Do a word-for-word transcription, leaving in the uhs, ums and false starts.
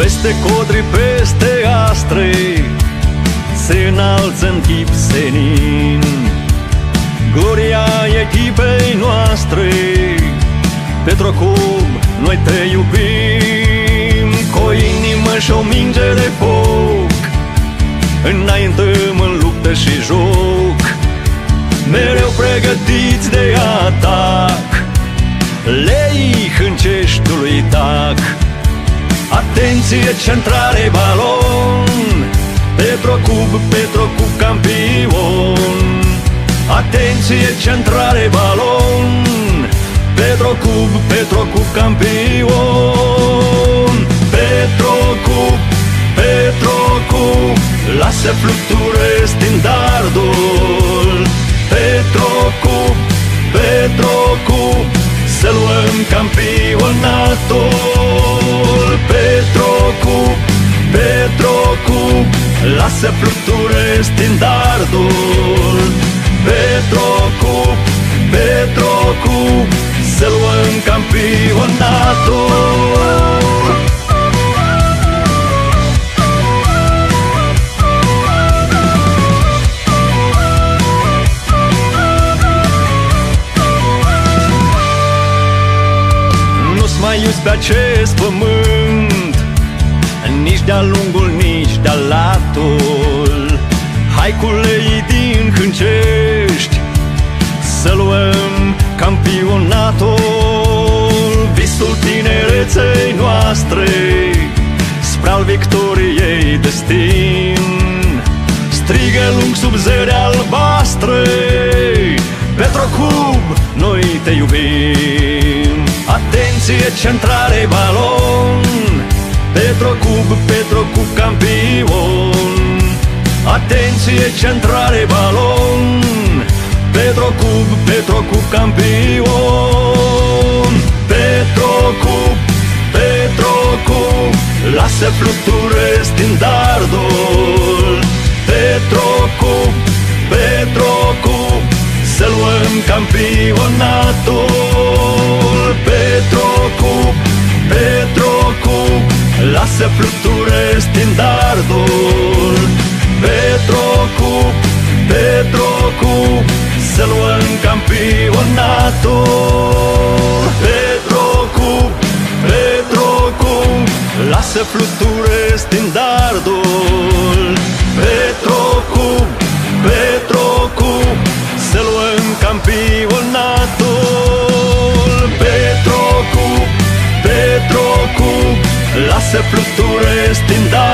Peste codri, peste astre, se înalță în chip senin gloria echipei noastre. Petrocub, noi te iubim, cu o inimă și o minge de foc. Înaintăm în luptă și joc, mereu pregătiți de atac. Lei hânceștului tac, atenție, centrare, balon. Petrocub, Petrocub campion. Atenție, centrare, balon. Petrocub, Petrocub campion. Petrocub, Petrocub, lasă fluture standardul. Petrocub, Petrocub, să luăm campionatul. Petrocub, Petrocub, lasă fluture standardul. Petrocub, Petrocub, să luăm campionatul. Nu-ți mai iuți pe acest pământ, nici de-a lungul, nici de-a latul. Hai cu lei din Hâncești să luăm campionatul. Visul tinereței noastre spre al victoriei destin, strigă lung sub zări albastre. Petrocub, noi te iubim. Atenție, centrare, balon. Petrocub, Petrocub campion. Atenție, centrare, balon. Petrocub, Petrocub campion. Petrocub, Petrocub, lasă fluture standardul. Petrocub, Petrocub, să luăm campionatul. Petrocub, Petrocub, lasă fluture standardul. Petrocub, Petrocub, să luăm campionatul. Petrocub, Petrocub, lasă fluture standardul. Petrocub, Petrocub, să luăm campionatul. Petrocub, Petrocub, lasă fluture standardul.